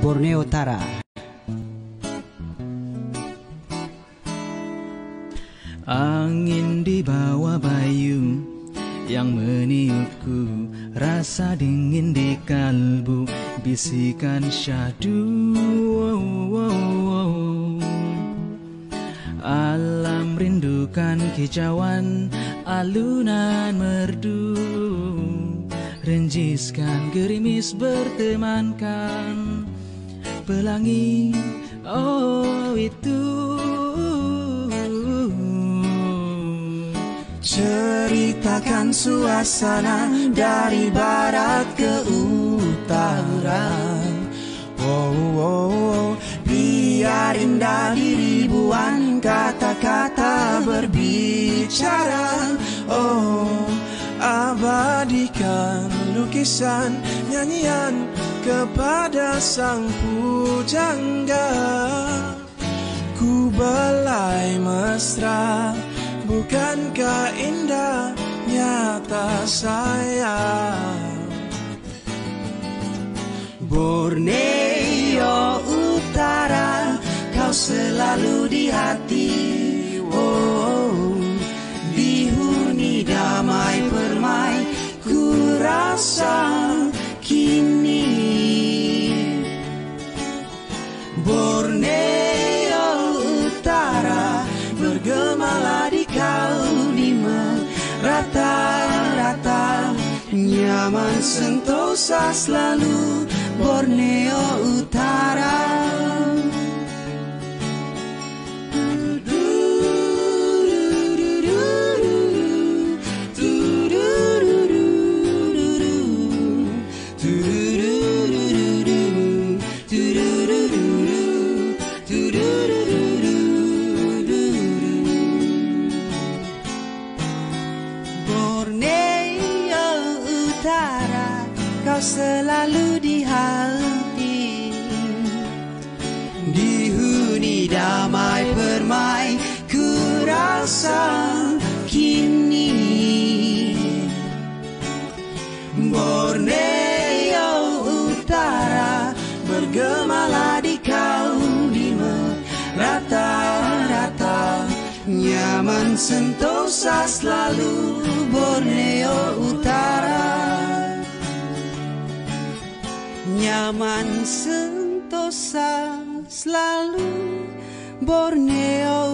Borneo Utara. Angin di bawah bayu yang meniupku, rasa dingin di kalbu, bisikan syahdu. Alam rindukan kicauan, alunan merdu, renjiskan gerimis bertemankan pelangi. Oh itu ceritakan suasana dari barat ke utara. Biar indah di ribuan kata-kata berbicara. Abadikan lukisan nyanyian kepada sang pujangga. Ku belai mesra, bukankah indah nyata sayang? Borneo Utara, kau selalu di hati. Dihuni damai permai, ku rasa kini. Borneo Utara, bergemalah di kau di merata-rata, nyaman sentosa selalu Borneo Utara. Selalu di hati, dihuni damai permai, ku rasa kini. Borneo Utara, bergemalah di kau di merata-rata, nyaman sentosa selalu Borneo Utara. Nyaman sentosa selalu Borneo